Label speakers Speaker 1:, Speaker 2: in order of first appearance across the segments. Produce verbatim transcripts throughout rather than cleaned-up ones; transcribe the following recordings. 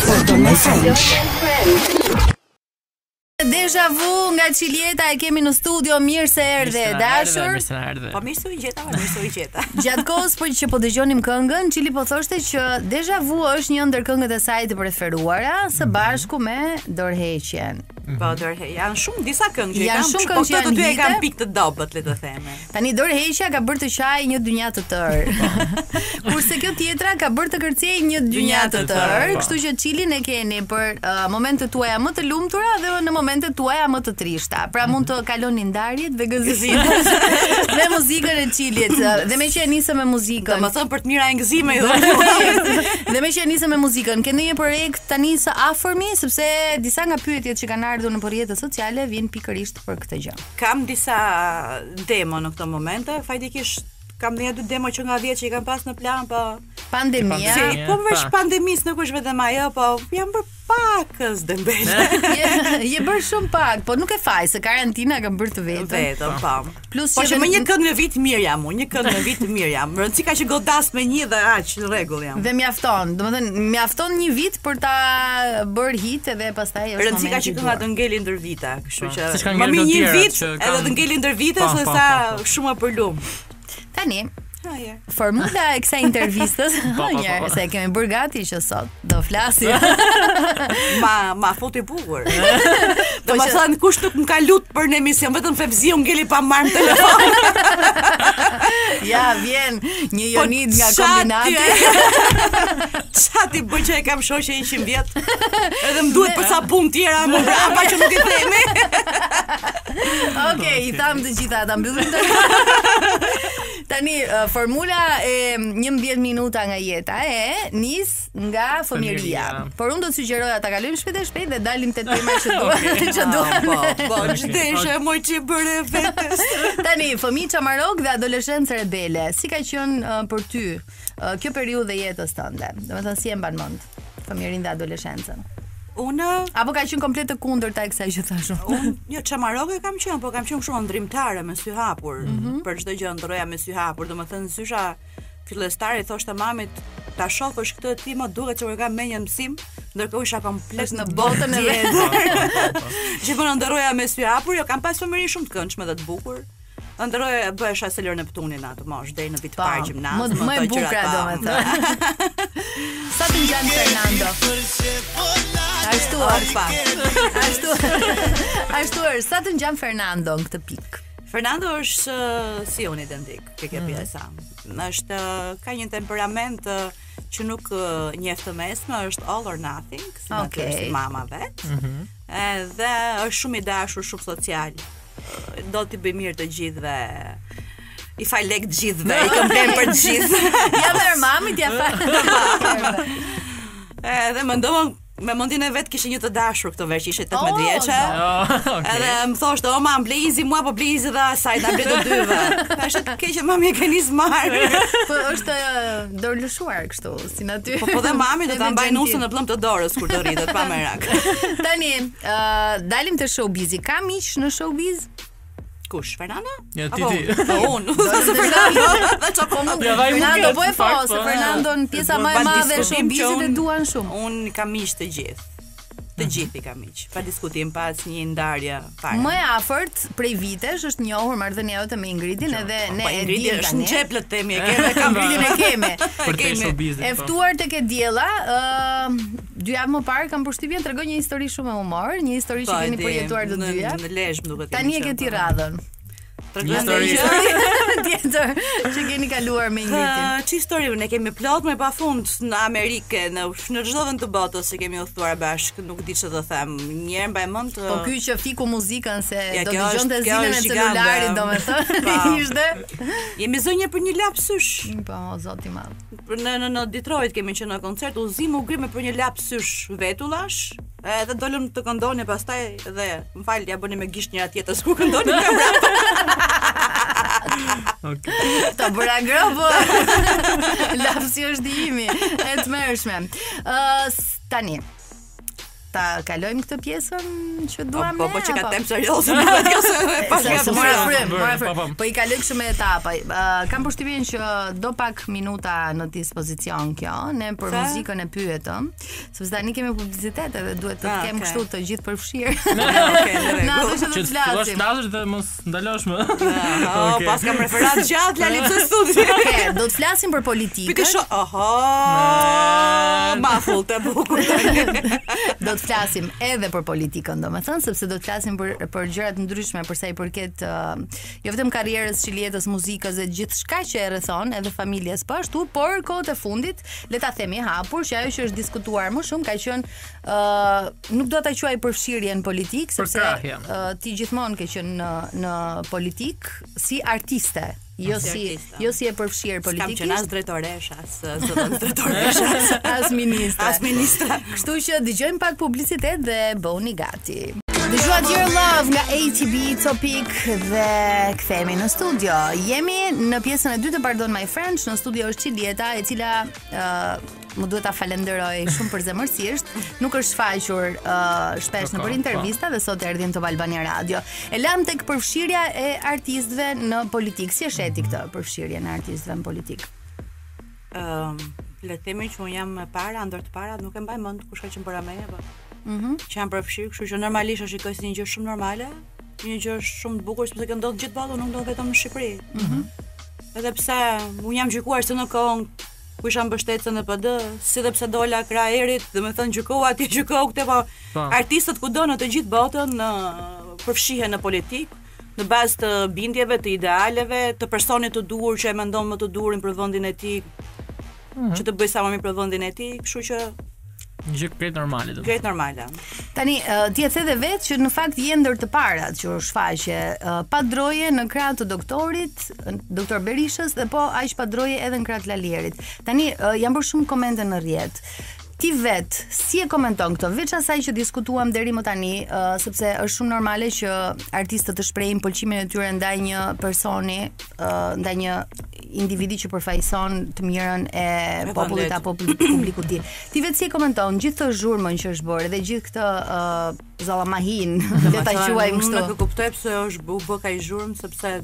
Speaker 1: Deja vu nga Çilieta e kemi në studio. Mirë se erdhe dashur.
Speaker 2: Po mirë se u gjeta, mirë se u gjeta.
Speaker 1: Gjatë kohës po që po dëgjonim këngën, Çili po thoshte që Deja vu është një ndër këngët e saj të preferuara së bashku me Dorheqjen.
Speaker 2: Po dorhe, janë shumë disa këngë që
Speaker 1: janë shumë këngë që
Speaker 2: janë
Speaker 1: hite.
Speaker 2: E kanë pikë të dobët, le të theme.
Speaker 1: Tani Dorheqja ka bërë të qaj një dynja të tërë. Kurse kjo tjetra ka bërë të kërcej një dynja të tërë, kështu që Çilin e keni për uh, momentet tuaja më të lumtura dhe në momentet tuaja më të trishta. Pra mund të kaloni ndarjet dhe gëzimet me muzikën e Çilit. Dhe me që e nisëm me muzikën.
Speaker 2: Domethënë për të mira e ngëzime
Speaker 1: Dhe me që e nisëm me muzikën, ke ndonjë projekt tani së afërmi, sepse disa nga pyetjet që kanë ardhur në rrjetet sociale vijnë pikërisht për këtë gjë.
Speaker 2: Kam disa demo në këto momente, fatikisht kam dhënë dy demo që nga dhjetë që i kam pas në plan, po
Speaker 1: pandemia.
Speaker 2: Si, po veç pandemisë nuk është vetëm ajo, po jam bërë pakës dembele.
Speaker 1: je, je bërë shumë pak, po nuk e faj, se karantina kam bërë të vetëm.
Speaker 2: Vetëm, po.
Speaker 1: Plus
Speaker 2: po që
Speaker 1: që
Speaker 2: më një këngë me vit mirë jam, unë një këngë me vit mirë jam. Rëndësi ka që godas me një dhe aq në rregull jam.
Speaker 1: Dhe mjafton, domethënë mjafton një vit për ta bërë hit edhe pastaj është momenti.
Speaker 2: Rëndësi ka që kënga të ngeli ndër vita, kështu që më mirë një vit edhe të ngeli ndër vite se sa shumë për lum.
Speaker 1: Tani formula e kësaj intervistës, një se kemi bërë gati që sot do flasim.
Speaker 2: ma ma foti bukur. Do të thënë kush nuk më ka lut për në emision, vetëm Fevzi u ngeli pa marrë telefon.
Speaker 1: Ja vjen një Jonid nga kombinati.
Speaker 2: Çati bëj që e kam shoqë njëqind vjet. Edhe më duhet për sa punë tjera më brapa që nuk i themi.
Speaker 1: Okej, i tham të gjitha ata mbyllim të. Tani uh, formula e njëmbëdhjetë minuta nga jeta e nis nga fëmijëria. Por unë do të sugjeroja ta kalojmë shpejt e shpejt dhe dalim te tema që duam, që duam.
Speaker 2: Po, po, çdeshe moj çi bëre vetes.
Speaker 1: Tani fëmijë çamarok dhe adoleshencë rebele. Si ka qenë uh, për ty uh, kjo periudhë e jetës tënde? Domethënë si e mban mend fëmijërinë dhe adoleshencën?
Speaker 2: Unë
Speaker 1: apo ka qenë komplet të kundërta e kësaj që thashun?
Speaker 2: Unë jo çamaroke kam qenë, po kam qenë shumë ndrimtare me sy hapur. Mm -hmm. Për çdo gjë ndroja me sy hapur, domethënë sysha fillestare i thoshte mamit, ta shohësh këtë ti më duket se kam me një mësim, ndërkohë isha komplet në botën e vet. Gjithmonë ndroja me sy hapur, jo kam pas fëmijëri shumë të këndshme dhe të bukur. Ndroja bëhesha Selër Neptunin atë mosh deri në vit të parë gjimnazit,
Speaker 1: më e bukur domethënë. Sa të ngjan Fernando. Ashtu është. Ashtu. Ashtu është. Sa të ngjan Fernando në këtë pikë.
Speaker 2: Fernando është uh, si unë identik, ke kjo pjesa. Është uh, ka një temperament uh, që nuk uh, njeh të mesme, është all or nothing, si okay. Është mama vet. Mm -hmm. Edhe është shumë i dashur, shumë social. Uh, do t'i bëj mirë të gjithëve. I fal lek të gjithëve, i komplem për të gjithë.
Speaker 1: Ja merr mamit, ja fal.
Speaker 2: Edhe mendova me mendjen e vet kishte një të dashur këto veç, ishte tetëmbëdhjetë vjeçë. Edhe më thoshte, "O mam, blezi mua, po blezi dhe asaj, ta ble të dyve." Thashë, "Keq që mami e ka nis marr."
Speaker 1: Po është dorëlëshuar kështu, si natyr.
Speaker 2: Po po dhe mami do ta mbaj nusën në plumb të dorës kur do rritet pa merak.
Speaker 1: Tani, uh, dalim te showbizi. Ka miq në showbiz?
Speaker 2: Kush, Fernando?
Speaker 3: Ja, ti ti.
Speaker 2: Po unë. Fernando.
Speaker 1: Fernando po e fos, Fernando në pjesa më e madhe e showbizit e duan shumë.
Speaker 2: Unë kam miq të gjithë. Të gjithë i kam miq. Pa diskutim, pas një ndarje fare.
Speaker 1: Më e afërt prej vitesh është njohur marrëdhënia jote me Ingridin edhe ne e
Speaker 2: dimë tani. Është në xhep le të themi, e kemi
Speaker 1: kam Ingridin e kemi.
Speaker 3: Për të showbizit.
Speaker 1: E ftuar tek e diella, ë dy javë më parë kam përshtypjen tregoj një histori shumë e humor, një histori që keni përjetuar të dyja.
Speaker 2: Në Lezhë më duket.
Speaker 1: Tani e ke ti radhën.
Speaker 3: Një histori
Speaker 1: tjetër që keni kaluar me Ingridin.
Speaker 2: Ç'i histori ne kemi plot me pafund në Amerikë, në në çdo vend të botës që kemi udhëtuar bashkë, nuk di ç'do të them. Një herë mbaj mend.
Speaker 1: Po ky që fiku muzikën se do dëgjonte zilën e celularit, domethënë. Ishte.
Speaker 2: Jemi zonjë për një lapsysh.
Speaker 1: Po, zoti i madh.
Speaker 2: Në në në Detroit kemi qenë në koncert, udhëzim u grime për një lapsysh vetullash. Edhe dolëm të këndoni pastaj dhe më fal, ja bëni me gisht njëra tjetrës ku këndoni nga rap.
Speaker 1: Okej. Ta bëra gropo. Lapsi është imi, e tmerrshme. Ë uh, tani. ta kalojmë këtë pjesën që duam
Speaker 2: Po
Speaker 1: ne.
Speaker 2: po që ka
Speaker 1: apo?
Speaker 2: temë serioze, nuk e di se pas
Speaker 1: Se
Speaker 2: ka
Speaker 1: mora
Speaker 3: frymë,
Speaker 1: frym,
Speaker 3: bërë,
Speaker 1: mora
Speaker 3: pa, pa.
Speaker 1: frym. Po i kaloj kështu me etapa. Uh, kam përshtypjen që do pak minuta në dispozicion kjo, ne për
Speaker 2: Sa?
Speaker 1: muzikën e pyetëm, sepse tani kemi publicitet edhe duhet të
Speaker 2: Ah,
Speaker 1: kem
Speaker 2: okay.
Speaker 1: kështu të gjithë përfshirë.
Speaker 2: Okej, në
Speaker 1: Na
Speaker 2: rregull.
Speaker 1: do të
Speaker 3: Që të fillosh
Speaker 1: flasim.
Speaker 3: flasësh dhe mos ndalosh më.
Speaker 2: Oh,
Speaker 3: Okej.
Speaker 2: pas kam referat gjatë Lali të studi.
Speaker 1: Okej, do të flasim për politikën.
Speaker 2: Pikë sho. Oho, mafull të bukur.
Speaker 1: Do të flasim edhe për politikën, domethënë, sepse do të flasim për për gjëra të ndryshme për sa i përket uh, jo vetëm karrierës, çilietës, muzikës dhe gjithçka që e rrethon, edhe familjes po ashtu, por kohët e fundit, le ta themi hapur, që ajo që është diskutuar më shumë ka qenë uh, nuk do ta quaj përfshirje në politik, sepse
Speaker 3: Përkrahje.
Speaker 1: uh, ti gjithmonë ke qenë në në politik si artiste. Jo
Speaker 2: Si
Speaker 1: si,
Speaker 2: artiste.
Speaker 1: jo si e përfshirë
Speaker 2: Kam
Speaker 1: politikisht,
Speaker 2: qenë as drejtoresh, as zëvendës drejtoresh,
Speaker 1: as ministre.
Speaker 2: as ministra.
Speaker 1: Kështu që dëgjojmë pak publicitet dhe bëuni gati. Dëgjua Dear Love nga A T B Topic dhe kthehemi në studio. Jemi në pjesën e dytë të Pardon My French, në studio është Çilieta, e cila uh, më duhet ta falenderoj shumë përzemërsisht. Nuk është shfaqur uh, shpesh në për intervista dhe sot erdhi në Top Albania Radio. E lam tek përfshirja e artistëve në politikë. Si e sheti këtë përfshirjen e artistëve në politikë?
Speaker 2: Ëm, le të themi që unë jam e para, ndër të parat, nuk e mbaj mend kush ka qenë para meje, po. Mhm. Që jam përfshirë, kështu që normalisht e shikoj si një gjë shumë normale, një gjë shumë e bukur, sepse që ndodh gjithë botën, nuk ndodh vetëm në Shqipëri. Mhm. Edhe pse unë jam gjykuar se në kohën ku isha mbështetëse në P D, si dhe pse dola krah erit, domethënë gjykova aty, gjykova këtë, po
Speaker 3: Po.
Speaker 2: artistët kudo në të gjithë botën në përfshihen në politikë në bazë të bindjeve, të idealeve, të personit të duhur që e mendon më të duhurin për vendin e tij, që të bëj sa më mirë për vendin e tij, kështu që
Speaker 3: Një gjë krejt normale do.
Speaker 2: krejt normale.
Speaker 1: Tani, uh, ti e the dhe vetë që në fakt je ndër të parat që u shfaqe uh, pa droje në krah të doktorit, doktor Berishës, dhe po aq pa droje edhe në krah të Lalierit. Tani, uh, janë bërë shumë komente në rrjet. Ti vet, si e komenton këto? Veç asaj që diskutuam deri më tani, uh, sepse është shumë normale që artistët të shprehin pëlqimin e tyre ndaj një personi, uh, ndaj një individi që përfaqëson të mirën e
Speaker 2: Me
Speaker 1: popullit
Speaker 2: vërtet.
Speaker 1: apo publikut ti. Ti vetë si e komenton gjithë këtë zhurmën që është bërë dhe gjithë këtë uh, zallamahin, le ta quajmë
Speaker 2: Unë nuk e
Speaker 1: kështu.
Speaker 2: kuptoj pse është bu bë kaq zhurmë, sepse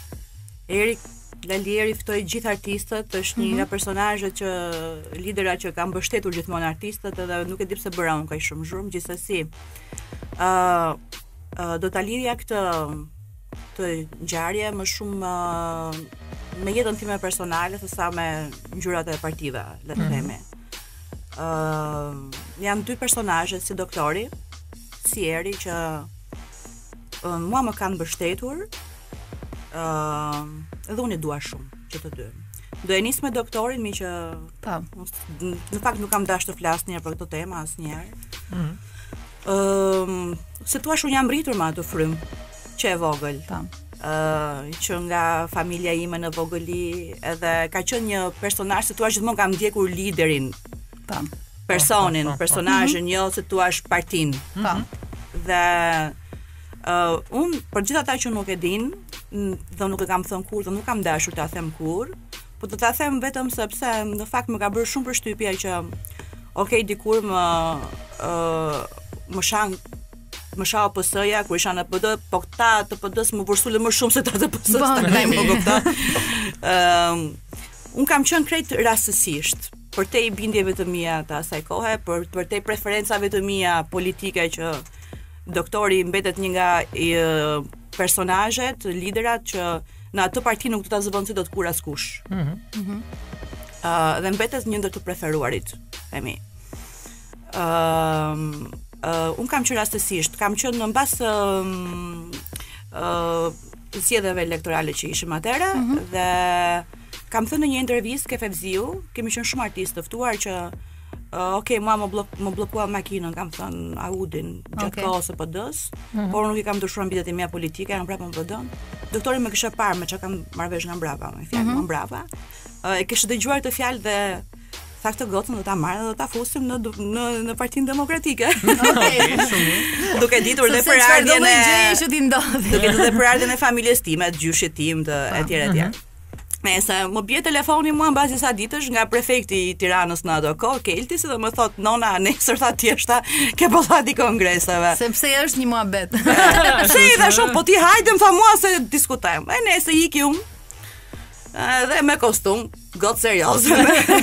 Speaker 2: Erik Lalieri ftoi gjithë artistët, është një nga personazhet që lidera që kanë mbështetur gjithmonë artistët, edhe nuk e di pse bëra unë kaq shumë zhurmë, gjithsesi. ë uh, uh, do ta lidhja këtë të ngjarje më shumë uh, me jetën time personale se sa me ngjyrat e partive, le të themi. ë uh, janë dy personazhe si doktori, si Eri që uh, mua më kanë mbështetur. ë uh, edhe unë e dua shumë që të dy. Do e nis me doktorin, mi që
Speaker 1: Po.
Speaker 2: në fakt nuk kam dashur të flas ndonjëherë për këtë temë asnjëherë. Ëm,
Speaker 3: Mhm.
Speaker 2: uh, se thua unë jam rritur me atë frym që e vogël.
Speaker 1: Po.
Speaker 2: Uh, që nga familja ime në vogëli, edhe ka qenë një personazh, se thua gjithmonë kam ndjekur liderin,
Speaker 1: Po.
Speaker 2: personin,
Speaker 3: Po, po, po.
Speaker 2: personazhin, jo se thua partin.
Speaker 1: Po.
Speaker 2: Dhe uh, unë për gjithë ata që nuk e din, n- dhe nuk e kam thënë kur, dhe nuk kam dashur ta them kur, po do ta them vetëm sepse në fakt më ka bërë shumë përshtypje që okay, dikur më uh, më shan më sha O P S-ja kur isha në P D, po këta të P D-s më vërsulën më shumë se ta të P S-s.
Speaker 1: Po,
Speaker 2: tani,
Speaker 1: tani.
Speaker 2: po kupton. Ëm, un kam qenë krejt rastësisht për te i bindjeve të mia të asaj kohe, për për te preferencave të mia politike që doktori mbetet një nga i, personazhet, liderat që në atë parti nuk do ta zëvendësoj dot kur askush.
Speaker 3: Mhm.
Speaker 2: Uh, dhe mbetet një ndër të preferuarit e mi. Ëm uh, uh, un kam qenë rastësisht, kam qenë në mbas ë um, uh, të zgjedhjeve elektorale që ishim atëherë dhe kam thënë në një intervistë ke Fevziu, kemi qenë shumë artistë të ftuar që Uh, ok, mua më, blok, më blokua makinën, kam thënë Audin gjatë
Speaker 1: Okay.
Speaker 2: kohës së P D-s, por nuk i kam dëshuar mbitet e mia politike, janë prapë në P D-n. Doktori më kishte parë me çka kam marrë vesh nga mbrapa, me fjalë më mbrapa. Uh, e kishte dëgjuar të fjalë dhe tha këtë gotën do ta marrë dhe do ta fusim në në në Partinë Demokratike.
Speaker 1: Okej.
Speaker 2: Duke ditur dhe
Speaker 1: Se
Speaker 2: për
Speaker 1: çfarë do
Speaker 2: ardhjen
Speaker 1: lloj
Speaker 2: e
Speaker 1: gjëje që ti ndodhi.
Speaker 2: duke ditur dhe për ardhjen e familjes time, të gjyshit tim, të etj etj. Nëse më bie telefoni mua mbas disa ditësh nga prefekti i Tiranës në ato kohë, Keltis, dhe më thot nona nesër tha tjeshta ke po tha di kongreseve.
Speaker 1: Sepse është një muhabet.
Speaker 2: Pse i dhe shumë, po ti hajde më tha mua se diskutojmë. E nese iki unë dhe me kostum, gotë serioze.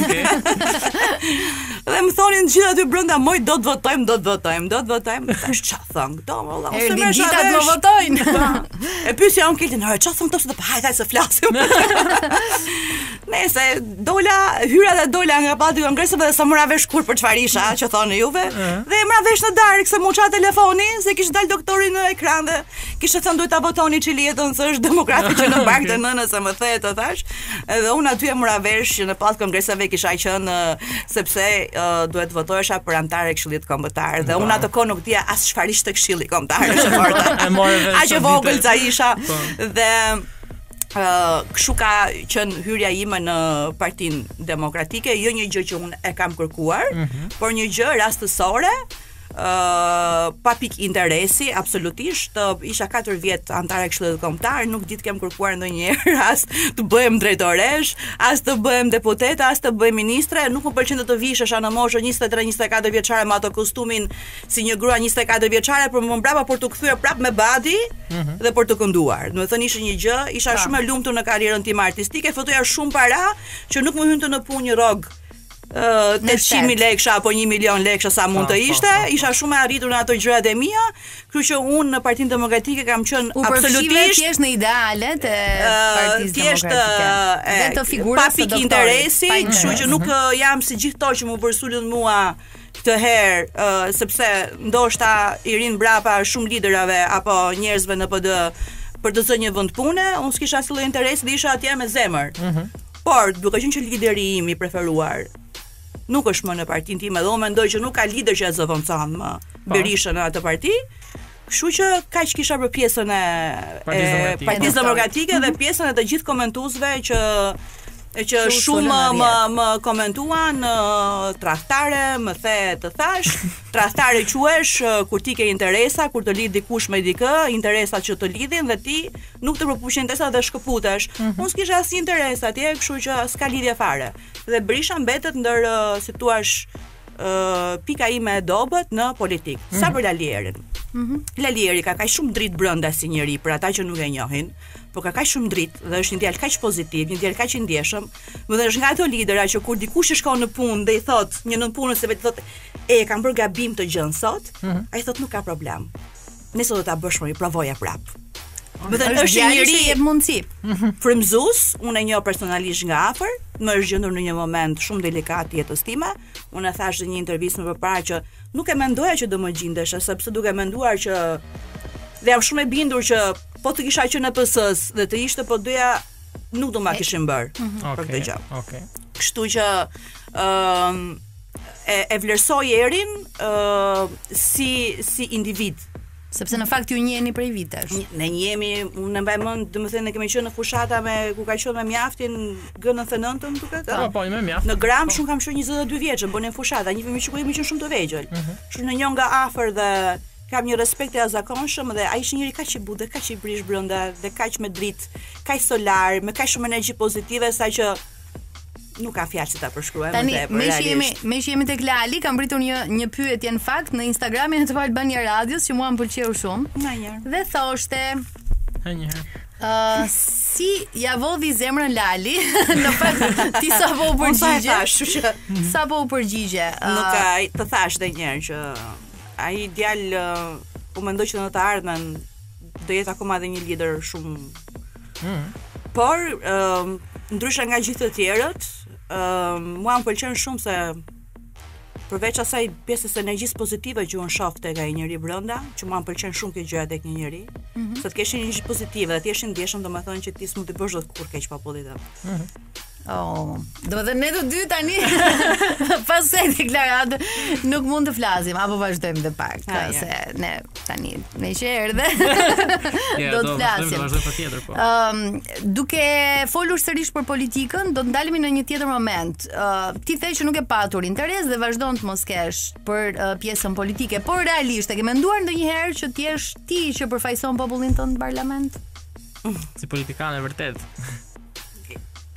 Speaker 2: Dhe më thonin gjithë aty brenda, moj do të votojmë, do të votojmë, do të votojmë. Tash çfarë thon këto, valla.
Speaker 1: Erdhi gjithë të më votojnë.
Speaker 2: E pyesja unë Keltin, çfarë thon këto se do hajde hajde se flasim. Nëse dola, hyra dhe dola nga pati kongreseve dhe sa mëra vesh kur për çfarë isha, që thonë juve, dhe e mëra vesh në darkë se mu qa telefoni, se kishte dal doktori në ekran dhe kishte thënë duhet ta votoni Çilietën se është demokrati që në bank të nënës e më the të thash. Edhe unë aty e mëra vesh që në pas kongreseve kisha qenë sepse uh, duhet votohesha për antar e Këshillit Kombëtar dhe unë atë kohë nuk dija as çfarë ishte Këshilli Kombëtar është fortë. Aq e vogël ca isha dhe Uh, kështu ka qenë hyrja ime në Partinë Demokratike, jo një gjë që unë e kam kërkuar, mm -hmm. por një gjë rastësore, uh, pa pik interesi, absolutisht. Uh, isha katër vjet antare e Këshillit Kombëtar, nuk di të kem kërkuar ndonjëherë as të bëhem drejtoresh, as të bëhem deputete, as të bëhem ministre. Nuk më pëlqen të të vishesha në moshë njëzet e tre njëzet e katër vjeçare me ato kostumin si një grua njëzet e katër vjeçare, por më mbrapa për të kthyer prap me badi mm -hmm. dhe për të kënduar. Do të thënë ishte një gjë, isha pa. shumë e lumtur në karrierën time artistike, fotoja shumë para që nuk më hynte në punë një rrog tetëqind mijë lekësha apo një milion lekësha sa mund të ishte, isha shumë e arritur në ato gjërat e mia, kështu që unë në Partinë Demokratike kam qenë absolutisht
Speaker 1: thjesht në idealet e Partisë Demokratike. Dhe të figurës
Speaker 2: pa pikë interesi, kështu që nuk jam si gjithë to që më përsulën mua këtë herë, uh, sepse ndoshta i rin brapa shumë liderave apo njerëzve në P D për të zënë një vend pune, unë s'kisha asnjë lloj interesi dhe isha atje me zemër. Mm -hmm. Por duke qenë që lideri im i preferuar nuk është më në partinë time dhe unë mendoj që nuk ka lider që e zëvendëson më Berisha në atë parti. Kështu që kaq kisha për pjesën e Partisë Demokratike dhe pjesën e të gjithë komentuesve që e që shumë më, më, më komentuan uh, tradhtare, më the të thash, tradhtare quhesh uh, kur ti ke interesa, kur të lidh dikush me dikë, interesat që të lidhin dhe ti nuk të përpuqen interesa dhe shkëputesh. Mm -hmm. Unë s'kisha asnjë interes atje, kështu që s'ka lidhje fare. Dhe Berisha mbetet ndër uh, si thua uh, pika ime e dobët në politik. Mm -hmm. Sa për Lalierin. Mm -hmm. Lalieri ka kaq shumë dritë brenda si njeri për ata që nuk e njohin. Po ka kaq shumë dritë dhe është një djalë kaq pozitiv, një djalë kaq i ndjeshëm. Më dhe është nga ato lidera që kur dikush i shkon në punë dhe i thot një nën punës se vetë thot e kam bërë gabim të gjën sot, mm -hmm. ai thot nuk ka problem. Nëse do ta bësh më i provoja prap. Më dhe është një njeri
Speaker 1: jep mundësi.
Speaker 2: Frymëzues, unë e njoh personalisht nga afër, më është gjendur në një moment shumë delikat të jetës time. Unë e thash në një intervistë më përpara që nuk e mendoja që do më gjindesh, sepse duke menduar që dhe jam shumë e bindur që po të kisha qenë në P S-s dhe të ishte po doja nuk do ma kishin bërë mm -hmm. për këtë gjë.
Speaker 3: Okay.
Speaker 2: Kështu që ë uh, e, e vlerësoj Erin uh, si si individ.
Speaker 1: Sepse në fakt ju njiheni prej vitesh.
Speaker 2: Ne njihemi, unë mbaj mend, domethënë ne kemi qenë në fushata me ku ka qenë me mjaftin G nëntëdhjetë duket.
Speaker 3: Po, po, me mjaft.
Speaker 2: Në Gram shumë kam qenë njëzet e dy vjeçën, bënë fushata, një fëmijë që ku jemi qenë shumë të vegjël. Kështu në një nga afër dhe kam një respekt të jashtëzakonshëm dhe ai ishte njëri kaq i butë, kaq i brish brenda dhe kaq me dritë, kaq solar, me kaq shumë energji pozitive saqë nuk ka fjalë që ta përshkruaj më tepër.
Speaker 1: Tani, me që jemi, me që jemi tek Lali, kam pritur një një pyetje në fakt në Instagramin e të Albania Radios që mua më pëlqeu shumë.
Speaker 2: Ndonjëherë.
Speaker 1: Dhe thoshte,
Speaker 3: ndonjëherë.
Speaker 1: Uh, si ja vodhi zemrën Lali, në fakt ti sapo u përgjigje. Sapo u përgjigje.
Speaker 2: Uh, nuk ka të thash edhe një herë që ai djalë uh, u mendoj që në të ardhmen do jetë akoma edhe një lider shumë. Mm. Por uh, ndryshe nga gjithë të tjerët, uh, mua më pëlqen shumë se përveç asaj pjesës së energjisë pozitive që unë shoh tek ai njeri brenda, që mua më pëlqen shumë kjo gjë tek një njeri, mm -hmm. se të kesh një energji pozitive dhe të jesh i ndjeshëm, domethënë që ti s'mund të bësh dot kur keq popullit. Mm
Speaker 1: -hmm. Oh, do të ne të dy tani pas kësaj deklarate nuk mund të flasim apo vazhdojmë edhe pak, ha, se ja. ne tani me që erdhe do të flasim. Ëm, um, duke folur sërish për politikën, do të ndalemi në një tjetër moment. Uh, ti the që nuk e patur interes dhe vazhdon të mos kesh për uh, pjesën politike, por realisht e ke menduar ndonjëherë që ti jesh ti që përfaqëson popullin tënd në parlament?
Speaker 3: Si politikane vërtet.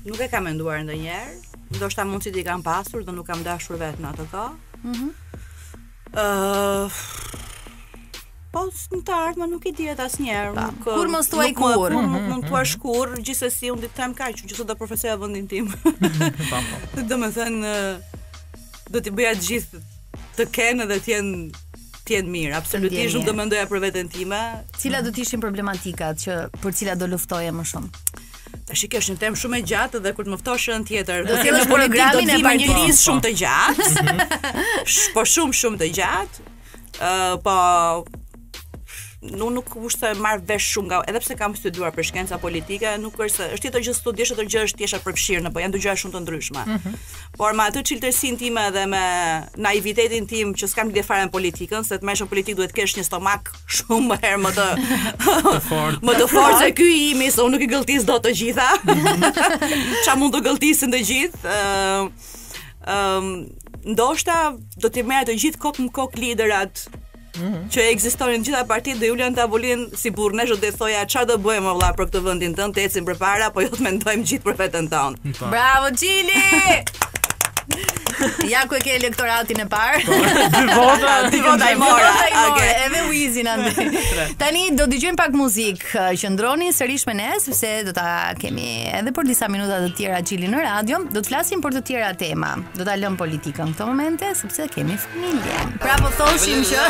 Speaker 2: nuk e kam menduar ndonjëherë. Ndoshta mundësit i kam pasur dhe nuk kam dashur vetë në atë kohë.
Speaker 1: Mhm.
Speaker 2: Ëh, po në të ardhmen nuk i dihet asnjëherë. Nuk
Speaker 1: Kur mos thuaj
Speaker 2: nuk më-
Speaker 1: kur.
Speaker 2: Kur nuk mund thuash kur, gjithsesi unë do të them kaq, që do profesoja vendin tim.
Speaker 3: Po, po.
Speaker 2: Domethënë do t'i bëja të gjithë të kenë dhe të jenë të jenë mirë. Absolutisht nuk do mendoja për veten time.
Speaker 1: Cilat do të ishin problematikat që për cilat do luftoje më shumë?
Speaker 2: Tash kjo është një temë shumë e gjatë dhe kur të më ftosh në tjetër,
Speaker 1: Do t'jellësh programin e
Speaker 2: e një
Speaker 1: partisë.
Speaker 2: listë shumë të gjatë. Sh- Po shumë shumë të gjatë. Ë po Nuk nuk është se marr vesh shumë nga, edhe pse kam studiuar për shkenca politike, nuk është se është tjetër gjë studiesh, tjetër gjë është thjesht e përfshirë, po janë dy gjëra shumë të ndryshme. Por me atë çiltërsinë time dhe me naivitetin tim që s'kam lidhje fare me politikën, se të merresh në politikë duhet të kesh një stomak shumë më herë më të
Speaker 3: fortë.
Speaker 2: më të fortë se ky i imi, se unë nuk i gëlltis dot të gjitha. Qa mund të gëlltisin të gjithë. Ëm ëm ndoshta do t'i merr të gjithë kokë në kokë liderat që ekzistonin në gjitha partitë dhe Julian Tavolin si burrnesh do të thoja çfarë do bëjmë vëlla për këtë vendin tënd, të ecim përpara, po jo të mendojmë gjithë për veten tonë.
Speaker 1: Bravo Çili! Ja ku e ke elektoratin e parë.
Speaker 3: Dy vota,
Speaker 2: Dy vota i mora.
Speaker 1: Vota i mora,
Speaker 2: Okej.
Speaker 1: edhe Wizin andaj. Tani do dëgjojmë pak muzikë. Qëndroni sërish me ne sepse do ta kemi edhe për disa minuta të tjera Çili në radio. Do të flasim për të tjera tema. Do ta lëm politikën në këto momente sepse kemi familje. Pra po thoshim që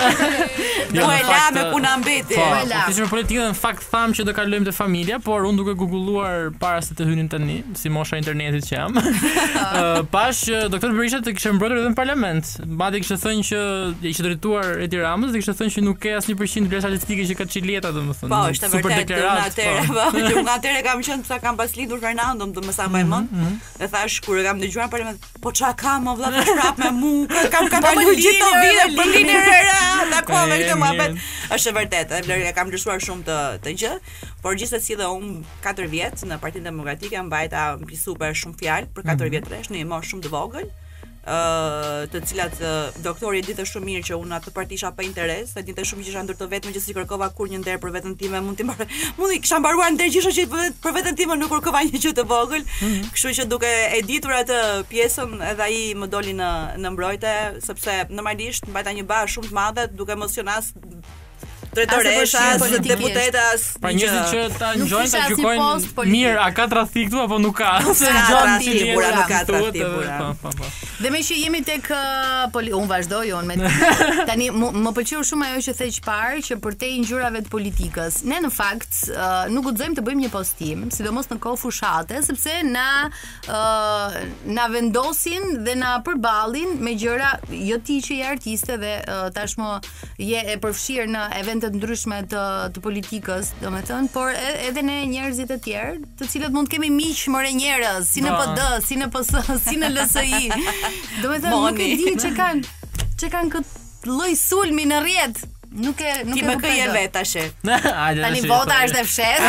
Speaker 2: Do e la me puna mbeti.
Speaker 3: Po,
Speaker 1: e la.
Speaker 3: po kishim politikën në fakt tham që do kalojmë te familja, por unë duke googulluar para se të hynin tani, si mosha e internetit që jam. ë, pash që doktor Berisha të kishte mbrojtur edhe në parlament. Madje kishte thënë që ishte drejtuar Edi Ramës dhe kishte thënë që nuk ka asnjë përqind vlerë statistike që ka Çileta, domethënë.
Speaker 2: Po, është e vërtetë, unë atëre, po, që unë atëre kam qenë sa kam pas lindur Fernando, më më sa më mend. E thash kur e kam dëgjuar në parlament, po ç'a kam o vëlla të prap me mua, kam kam
Speaker 1: Po,
Speaker 2: kaluar
Speaker 1: më
Speaker 2: gjithë të
Speaker 1: linër,
Speaker 2: vite
Speaker 1: më
Speaker 2: për linër e ra, dakor me
Speaker 3: E,
Speaker 2: këtë muhabet.
Speaker 3: mirë.
Speaker 2: Është e vërtetë, e vlerë kam ndryshuar shumë të të gjë, por gjithsesi dhe unë katër vjet në Partinë Demokratike mbajta mbi super shumë fjalë për katër vjet rresh, në një moshë shumë të vogël. Uh, të cilat uh, doktori e ditë shumë mirë që unë atë parti isha pa interes, e ditë shumë që isha ndër të vetme që si kërkova kur një nder për veten time, mund të mbaroj, mund i kisha mbaruar nder gjithë që për, për veten time nuk kërkova një gjë të vogël. Mm-hmm. Kështu që duke e ditur atë pjesën, edhe ai më doli në në mbrojtje, sepse normalisht mbajta një bazë shumë të madhe, duke emosionas drejtoresha, deputetas.
Speaker 3: Pra njerëzit që ta
Speaker 1: Nuk
Speaker 3: ngjojnë
Speaker 1: kisha
Speaker 3: ta
Speaker 1: si
Speaker 3: gjykojnë
Speaker 1: post politik.
Speaker 3: mirë, a ka tradhti këtu apo nuk ka?
Speaker 2: Nuk
Speaker 3: Se
Speaker 2: ka
Speaker 3: gjon
Speaker 2: tradhti,
Speaker 3: Çileta
Speaker 2: bura, nuk ka
Speaker 3: thuhet,
Speaker 2: tradhti,
Speaker 3: edhe-
Speaker 2: bura.
Speaker 3: Po, po, po.
Speaker 1: Dhe me që jemi tek uh, poli... unë vazhdoj unë me tani mu- më pëlqeu shumë ajo që theq parë që për te ngjyrave të politikës. Ne në fakt uh, nuk guxojmë të bëjmë një postim, sidomos në kohë fushate, sepse na uh, na vendosin dhe na përballin me gjëra, jo ti që je artiste dhe uh, tashmë je e përfshirë në evente të ndryshme të, të politikës, domethënë, por e- edhe ne njerëzit e tjerë, të cilët mund të kemi miq more njerëz, si në
Speaker 3: Po.
Speaker 1: P D, si në P S, si në L S I. Do me thënë, nuk e
Speaker 2: Moni.
Speaker 1: di që kanë që kanë këtë lloj sulmi në rrjet. Nuk e nuk
Speaker 2: Ti
Speaker 1: e
Speaker 2: më
Speaker 1: kuptoj
Speaker 2: këje
Speaker 1: dot.
Speaker 2: vet tash.
Speaker 3: Hajde,
Speaker 1: Tani
Speaker 3: tash,
Speaker 1: vota
Speaker 3: po.
Speaker 1: është e fshehtë.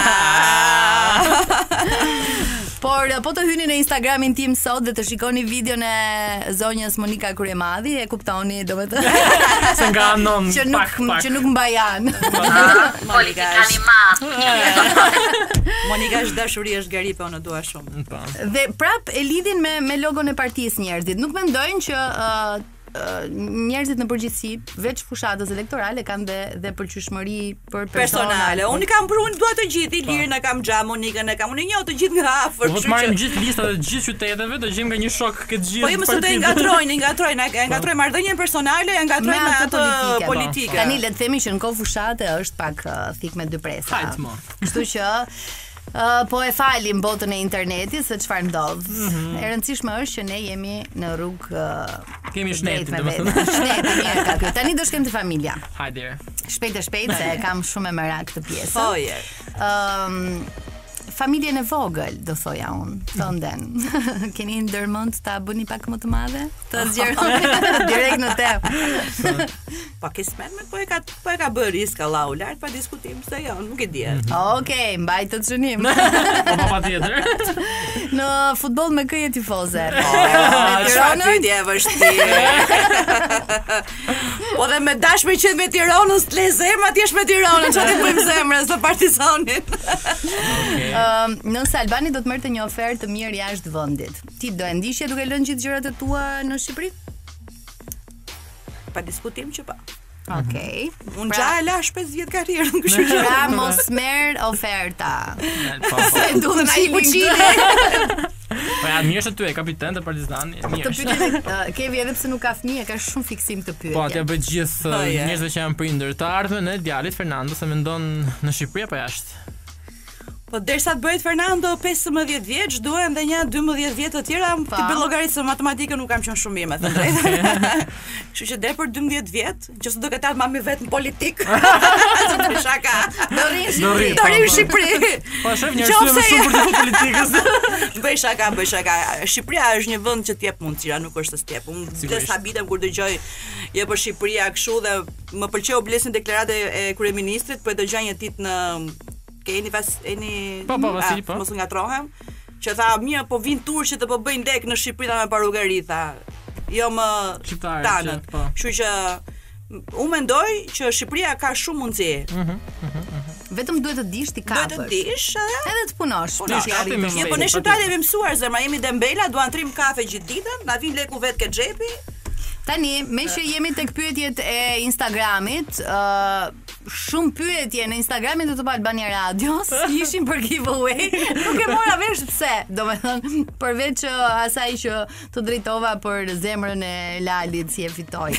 Speaker 1: Por po të hyni në Instagramin tim sot dhe të shikoni videon e zonjës Monika Kuryemadhi, e kuptoni domethënë
Speaker 3: Se nga anon
Speaker 1: që nuk
Speaker 3: pak pak.
Speaker 1: që nuk mbajan.
Speaker 2: Monika është Monika është dashuri, është gari, po unë dua shumë.
Speaker 3: Po.
Speaker 1: Dhe prap e lidhin me me logon e partisë njerëzit. Nuk mendojnë që uh, uh, njerëzit në përgjithësi, veç fushatës elektorale kanë dhe dhe përqyeshmëri për persona.
Speaker 2: Personale. Unë i kam prun dua të gjithë, Ilirën e kam xha, Monikën e kam, unë i njoh të gjithë nga afër.
Speaker 3: Po të marrim gjithë listat e gjithë qyteteve, do gjejmë nga një shok këtë gjithë.
Speaker 2: Po jo më sot e
Speaker 3: partitë.
Speaker 2: ngatrojnë, e ngatrojnë, e ngatrojnë marrëdhënien personale, e ngatrojnë me atë
Speaker 1: politike.
Speaker 2: politike.
Speaker 1: Tani le të themi që në kohë fushate është pak uh, thik me dy presa.
Speaker 3: Hajt mo.
Speaker 1: Kështu që uh, po e falim botën e internetit se çfarë ndodh. E rëndësishme është që ne jemi në rrugë uh,
Speaker 3: Kemi
Speaker 1: të
Speaker 3: shnetin,
Speaker 1: drejtë me
Speaker 3: domethënë.
Speaker 1: vete. Shneti mirë ka ky. Tani do shkojmë te familja.
Speaker 3: Hajde.
Speaker 1: Shpejt e shpejt se e kam shumë e merak këtë pjesë.
Speaker 2: Po je.
Speaker 1: Ëm familjen e vogël, do thoja unë, thonden. Keni ndërmend ta bëni pak më të madhe? Të zgjeroni direkt në temë.
Speaker 2: Po ke smenme, po e ka po e ka bërë risk Allahu lart pa diskutim se jo, nuk e di.
Speaker 1: Okej, mbaj të çunim.
Speaker 3: Po pa patjetër.
Speaker 1: Në futboll me kë je tifoze?
Speaker 2: Çfarë
Speaker 1: Tiranën?
Speaker 2: pyetje e vështirë. Po dhe me dashme që me Tiranës të le zemra, ti është me Tiranën, çfarë të bëjmë zemrës të Partizanit.
Speaker 3: Okay.
Speaker 1: Um, nëse Albani do të merrte një ofertë të mirë jashtë vendit, ti do e ndiqje duke lënë gjithë gjërat e tua në Shqipëri?
Speaker 2: Pa diskutim që pa.
Speaker 1: Okej.
Speaker 2: Unë pra, gja e lash pesë vjet karrierën, kështu që
Speaker 1: pra mos merr oferta.
Speaker 3: Po, po.
Speaker 1: Duhet ai puçile.
Speaker 3: Po ja, mirë se ty e kapiten të Partizani.
Speaker 1: Të
Speaker 3: Mirë.
Speaker 1: pyetja uh, Kevi edhe pse nuk ka fëmijë, ka shumë fiksim të pyetje.
Speaker 3: Po, atja bëj gjithë
Speaker 2: Po,
Speaker 3: uh,
Speaker 2: je.
Speaker 3: njerëzve që janë prindër të ardhmen e djalit Fernando se mendon në Shqipëri apo jashtë.
Speaker 2: Po derisa të bëhet Fernando pesëmbëdhjetë vjeç, duhem edhe një dymbëdhjetë vjet të tjera të bëj llogaritë se matematikën nuk kam qenë shumë mirë me të drejtën. Kështu që deri për dymbëdhjetë vjet, nëse do ketat mami vet në politik. Është shaka.
Speaker 1: Do rish.
Speaker 3: Do rri,
Speaker 2: Do
Speaker 3: po,
Speaker 2: rri në
Speaker 3: po.
Speaker 2: Shqipëri.
Speaker 3: Po shef një arsye më shumë për të bërë politikës.
Speaker 2: Bëj shaka, bëj shaka. Shqipëria është një vend që t'jep mundësira, nuk është të t'jep. Unë
Speaker 3: Sigurisht.
Speaker 2: des habitem kur dëgjoj je për Shqipëria kështu dhe më pëlqeu blesin deklaratë e kryeministrit, po e dëgjoj një tit në keni vas eni
Speaker 3: Po, po, Vasili, po.
Speaker 2: mos ngatrohem, që tha mirë po vin turqit të po bëjnë lek në Shqipëri me parugari, tha. Jo më
Speaker 3: Shqiptarët,
Speaker 2: tanët.
Speaker 3: që, po.
Speaker 2: Kështu që unë mendoj që Shqipëria ka shumë mundësi.
Speaker 1: Vetëm duhet të dish ti
Speaker 2: Duhet
Speaker 1: kapësh.
Speaker 2: të dish edhe
Speaker 1: Edhe të punosh.
Speaker 2: Punosh,
Speaker 1: për t'i
Speaker 3: ka
Speaker 1: arritur.
Speaker 3: ti
Speaker 2: Jo, po ne shqiptarët jemi mësuar zemra, jemi dembela, duan trim kafe gjithë ditën, na vin leku vet ke xhepi.
Speaker 1: Tani, me që jemi tek pyetjet e Instagramit, uh, shumë pyetje në Instagramin të Top Albania Radios ishin për giveaway. Nuk e mora vesh pse, domethënë, përveç uh, asaj që të drejtova për zemrën e Lalit si e fitoi.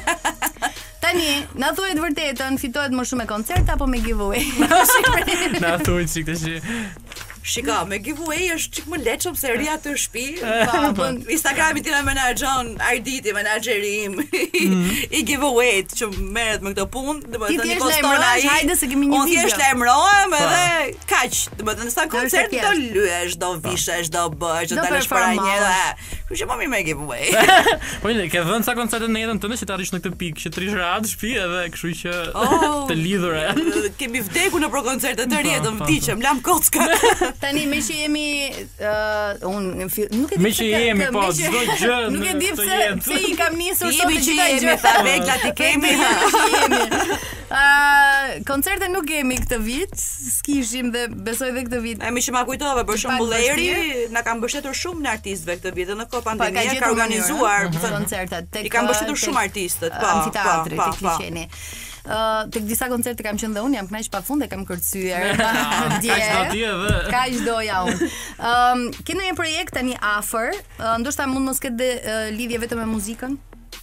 Speaker 1: Tani, na thuaj të vërtetën, fitohet më shumë me koncert apo me giveaway?
Speaker 3: Na thuaj çik tash.
Speaker 2: Shika, me giveaway është çik më lehtëm se ri atë në shtëpi.
Speaker 1: Po, po.
Speaker 2: Instagrami tina menaxhon Arditi, menaxheri im i giveaway që merret me këtë punë,
Speaker 1: Ti
Speaker 2: domethënë
Speaker 1: thjesht
Speaker 2: poston
Speaker 1: lajmërohesh,
Speaker 2: ai.
Speaker 1: hajde se kemi një
Speaker 2: Unë
Speaker 1: video.
Speaker 2: thjesht lajmërohem edhe kaq, domethënë sa koncert
Speaker 1: thjesht.
Speaker 2: do lyesh, do vishesh, do bësh, do
Speaker 1: Do
Speaker 2: dalësh para
Speaker 1: performosh.
Speaker 2: njerëzve. Kështu që më mirë me giveaway.
Speaker 3: Po ne ke vënë sa koncerte në jetën tënde që të arrish në këtë pikë, që të rish rahat në shtëpi edhe kështu që
Speaker 2: Oh.
Speaker 3: të lidhur. e.
Speaker 2: Kemi vdekur në për koncerte të rjetën,
Speaker 3: Po, po,
Speaker 2: vdiqem, lam kocka.
Speaker 1: Tani me që jemi uh, unë fi- nuk e di
Speaker 3: Me
Speaker 1: pse
Speaker 3: që
Speaker 1: ka-
Speaker 3: jemi,
Speaker 1: ka-
Speaker 3: po,
Speaker 1: me që-
Speaker 3: çdo gjë
Speaker 1: Nuk e
Speaker 3: në
Speaker 1: di
Speaker 3: këtë
Speaker 1: pse
Speaker 3: jetë.
Speaker 1: pse i kam nisur sot
Speaker 2: Jemi
Speaker 1: të
Speaker 2: që
Speaker 1: gjitha
Speaker 2: jemi,
Speaker 1: gjërat.
Speaker 2: tha veglat i kemi.
Speaker 1: Jemi që jemi. Uh, koncerte nuk kemi këtë vit, s'kishim dhe besoj dhe këtë vit.
Speaker 2: E mi që ma kujtove, për
Speaker 1: Pak
Speaker 2: shembull Leri
Speaker 1: vështirë.
Speaker 2: na kanë mbështetur shumë në artistëve këtë vit, dhe në kohë
Speaker 1: Po, ka
Speaker 2: pandemie
Speaker 1: gjetur
Speaker 2: ka organizuar
Speaker 1: mënyrë,
Speaker 2: thënë,
Speaker 1: koncertet tek
Speaker 2: i kanë mbështetur
Speaker 1: tek
Speaker 2: shumë artistët, po,
Speaker 1: amfiteatri
Speaker 2: po,
Speaker 1: tek
Speaker 2: po, po.
Speaker 1: Liçeni. Uh, tek disa koncerte kam qenë dhe unë, jam kënaq pafund e kam kërcyer.
Speaker 3: Ah,
Speaker 1: Dje.
Speaker 3: Kaq do ti edhe.
Speaker 1: Kaq doja unë. Um, ke ndonjë projekt tani afër? Uh, ndoshta mund mos ketë uh, lidhje vetëm me muzikën?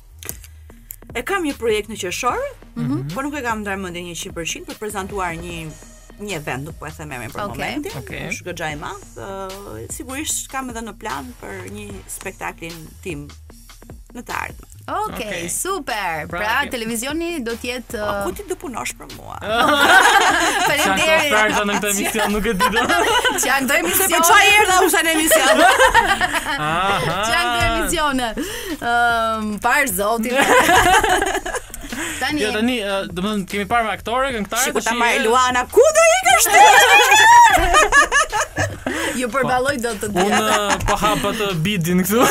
Speaker 2: E kam një projekt në qershor, por nuk e kam ndar mendjen njëqind përqind për të prezantuar një një event, nuk po e them emrin për
Speaker 1: Okej,
Speaker 2: momentin.
Speaker 3: okej.
Speaker 2: Është goxha e madh. ë, sigurisht kam edhe në plan për një spektaklin tim në të ardhmen.
Speaker 1: Okej,
Speaker 3: Okej.
Speaker 1: super. Pra,
Speaker 3: Pra, ke-
Speaker 1: televizioni do të jetë
Speaker 2: Po
Speaker 1: uh,
Speaker 2: ku ti do punosh për mua?
Speaker 3: Çfarë
Speaker 1: faleminderit.
Speaker 3: oferta në këtë emision nuk e di do.
Speaker 1: Që janë do
Speaker 2: Se
Speaker 1: emisione.
Speaker 2: për çfarë erdha unë sa në emision?
Speaker 3: Aha.
Speaker 1: Që janë do emisione. Ëm, par zotin. Tani,
Speaker 3: Jo tani, ë, domethënë kemi parë me aktorë, këngëtarë.
Speaker 2: Shiku ta
Speaker 3: tash
Speaker 2: marrë
Speaker 3: je-
Speaker 2: Luana, ku do ikësh ti?
Speaker 1: ju përballoj dot të
Speaker 3: Unë
Speaker 1: dia.
Speaker 3: ë, po hap atë bidin këtu.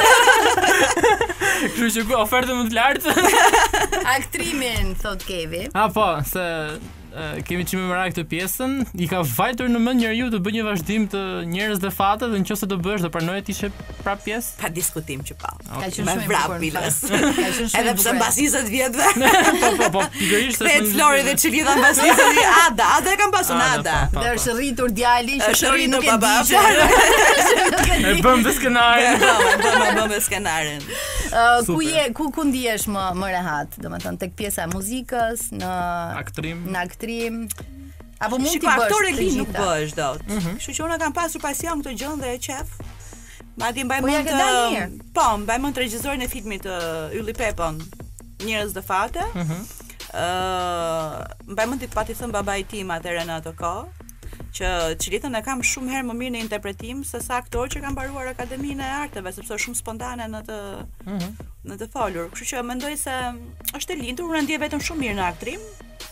Speaker 3: Kështu që ku ofertë më të lartë.
Speaker 1: Aktrimin, thot Kevi.
Speaker 3: Ah po, se ë, kemi çmë me këtë pjesën, i ka vajtur në mend njeriu të bëjë një vazhdim të Njerëz dhe Fate dhe nëse do bësh do pranoje të ishe prap pjesë.
Speaker 2: Pa diskutim që pa.
Speaker 1: Ka qenë
Speaker 2: Me
Speaker 1: shumë e
Speaker 2: vrap
Speaker 1: bukur. në
Speaker 2: biles.
Speaker 1: fakt. Ka qenë shumë
Speaker 2: Edhe
Speaker 1: e
Speaker 2: pse
Speaker 1: bukur.
Speaker 2: mbas njëzet vjetëve.
Speaker 3: Po po po, pikërisht se
Speaker 2: Pet Flori dhe Çilida mbas njëzet vjetëve. Ada, Ada e kam pasur
Speaker 3: Ada,
Speaker 2: Ada.
Speaker 3: po, po.
Speaker 1: Dhe është rritur djali që
Speaker 2: Është
Speaker 1: Flori
Speaker 2: rritur
Speaker 1: nuk e
Speaker 2: baba.
Speaker 1: di që nuk e
Speaker 3: E
Speaker 1: di.
Speaker 3: bëm dhe skenarin.
Speaker 2: Po, po, po, po me skenarin.
Speaker 1: Uh, ku
Speaker 3: Super.
Speaker 1: je, ku ku ndihesh më më rehat, domethënë tek pjesa e muzikës, në
Speaker 3: Aktrim.
Speaker 1: në aktrim. Apo mund
Speaker 2: Shiko,
Speaker 1: t'i bësh
Speaker 2: aktore
Speaker 1: të
Speaker 2: li nuk
Speaker 1: gjitha?
Speaker 2: bësh dot. Kështu që unë kam pasur pasion këtë gjë dhe e qef. Madje mbaj
Speaker 1: Po ja
Speaker 2: mend
Speaker 1: ke dalë
Speaker 2: të
Speaker 1: mirë.
Speaker 2: po, mbaj mend regjisorin e filmit uh, Ylli Pepon, Njerëz dhe Fate. Ë, mbaj mend të pati thënë babai tim atëherë në ato kohë, që Çilitën e kam shumë herë më mirë në interpretim se sa aktor që kam mbaruar Akademinë e Arteve, sepse është shumë spontane në të në të folur. Kështu që mendoj se është e lindur, unë ndjej vetëm shumë mirë në aktrim.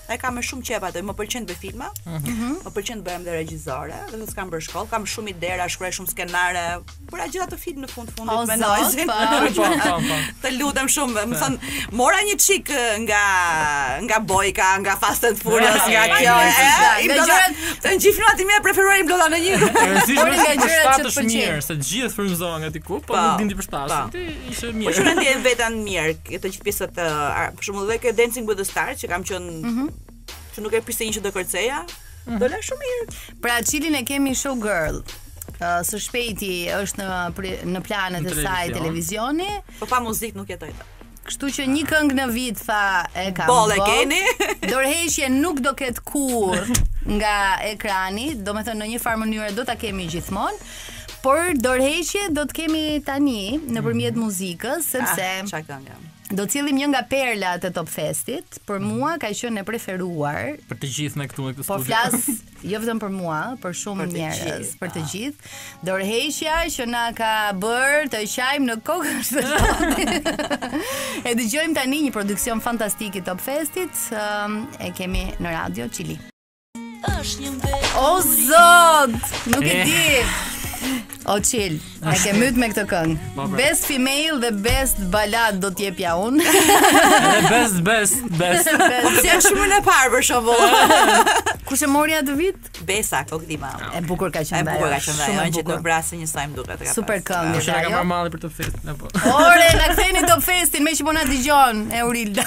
Speaker 2: e kam me shumë qef atë, më pëlqen të bëj filma, më pëlqen të bëhem dhe regjizore, dhe s'kam bërë shkollë, kam shumë idera, shkruaj shumë skenare, për gjithë ato film në fund fundit me Noizin. Të lutem shumë, më thon, mora një çik nga nga Bojka, nga Fast and Furious, nga kjo. Nga gjërat, të gjithë filmat e mia preferoj blloda në një.
Speaker 1: Por nga gjërat që të
Speaker 3: pëlqejnë, se gjithë frymëzohen nga diku, po nuk din ti përshtasin. Ti ishe mirë.
Speaker 2: Po shumë ndjen veten mirë, të gjithë pjesët, për shembull dhe ke Dancing with the Stars, që kam qenë që nuk e priste një që do kërceja, do le shumë mirë.
Speaker 1: Pra Çilin e kemi showgirl. Uh, së shpejti është në në planet e saj televizioni.
Speaker 2: Po pa muzikë nuk jetoj.
Speaker 1: Kështu që një këngë në vit tha e kam.
Speaker 2: Boll e keni.
Speaker 1: Dorëheqje nuk do ket kurr nga ekrani, domethënë në një farë mënyrë do ta kemi gjithmonë. Por dorëheqje do të kemi tani nëpërmjet muzikës, sepse
Speaker 2: ah, çka këngë.
Speaker 1: Do cillim një nga perlat e Top Festit, për mua ka qenë e preferuar.
Speaker 3: Për të gjithë ne këtu në këtë studio.
Speaker 1: Po flas jo vetëm për mua, për shumë njerëz, për të gjithë. Dorëheqja që na ka bërë të qajmë në kokën së totit. E dëgjojmë tani një produksion fantastik i Top Festit, um, e kemi në radio Çili. O zot, nuk e di. O Çil, e ke myt me këtë këngë. Best female dhe best ballad do t'jepja unë.
Speaker 3: Edhe best best best.
Speaker 2: Si është shumë e parë për shembull.
Speaker 1: Kush e mori atë vit?
Speaker 2: Besa Kokdima.
Speaker 1: E bukur ka qenë.
Speaker 2: E bukur ka qenë. Shumë e bukur. Nuk vrasë një sa më duket.
Speaker 1: Super këngë.
Speaker 3: Kush e ka marrë malli për Top Fest apo?
Speaker 1: Ore, na ktheni Top Festin, më që po na dëgjon, Eurilda.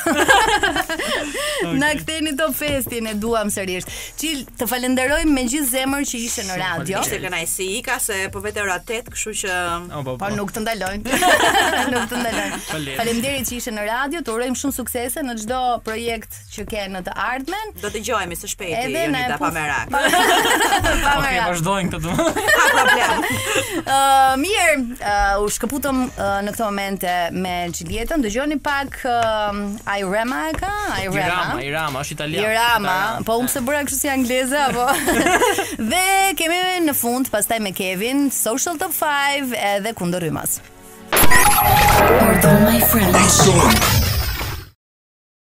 Speaker 1: Na ktheni Top Festin, e duam sërish. Çil, të falenderojmë me gjithë zemër që ishe në radio.
Speaker 2: Ishte kënaqësi ka se po vetë ora tet, kështu që
Speaker 1: po nuk të ndalojnë. Nuk të ndalojnë. Faleminderit që ishe në radio, të urojmë shumë suksese në çdo projekt që ke në të ardhmen.
Speaker 2: Do dëgjohemi së shpejti, Jonita, pa merak.
Speaker 3: Okej, vazhdojnë këtë domun.
Speaker 2: Pa problem.
Speaker 1: Uh, mirë, uh, u shkëputëm uh, në këtë momente me Xhilietën. Dëgjoni pak uh, Irama e ka?
Speaker 3: Irama, Irama, është italian.
Speaker 1: Irama, po unë pse bëra kështu si angleze apo? Dhe kemi në fund pastaj me Kevin, Social Top five edhe Kundër Rrymas.
Speaker 4: Pardon my friend.